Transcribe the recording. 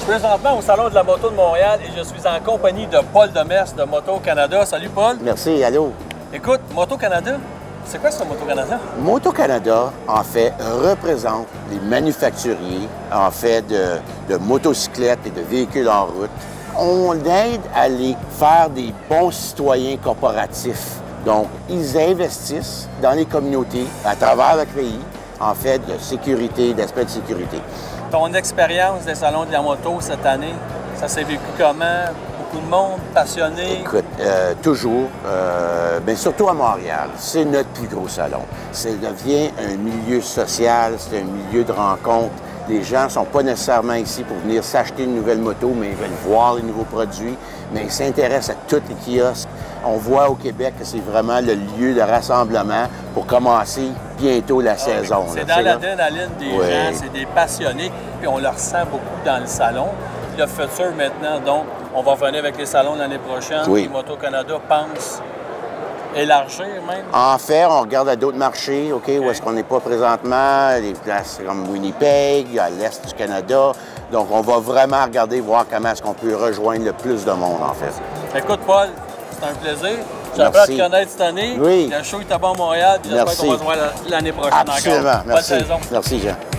présentement au Salon de la moto de Montréal et je suis en compagnie de Paul Demers de Moto-Canada. Salut Paul. Merci, allô. Écoute, Moto-Canada, c'est quoi ça, Moto-Canada? Moto-Canada, en fait, représente les manufacturiers, en fait, de motocyclettes et de véhicules en route. On aide à les faire des bons citoyens corporatifs. Donc, ils investissent dans les communautés à travers le pays, en fait, de sécurité, d'aspect de sécurité. Ton expérience des salons de la moto cette année, ça s'est vécu comment? Beaucoup de monde, passionné? Écoute, toujours, mais surtout à Montréal, c'est notre plus gros salon. Ça devient un milieu social, c'est un milieu de rencontre. Les gens ne sont pas nécessairement ici pour venir s'acheter une nouvelle moto, mais ils veulent voir les nouveaux produits, mais ils s'intéressent à tous les kiosques. On voit au Québec que c'est vraiment le lieu de rassemblement pour commencer bientôt la saison. C'est dans l'adrénaline des gens, c'est des passionnés, puis on le ressent beaucoup dans le salon. Le futur maintenant, donc, on va revenir avec les salons l'année prochaine. Oui. Moto-Canada pense élargir même. En fait, on regarde à d'autres marchés, OK, où est-ce qu'on n'est pas présentement, des places comme Winnipeg, à l'est du Canada. Donc, on va vraiment regarder, voir comment est-ce qu'on peut rejoindre le plus de monde, en fait. Écoute, Paul, c'est un plaisir. J'apprends à te connaître cette année. Oui. Le show est à bon Montréal, puis j'espère qu'on va se voir l'année prochaine. Absolument. Encore. Merci. Bonne saison. Merci, Jean.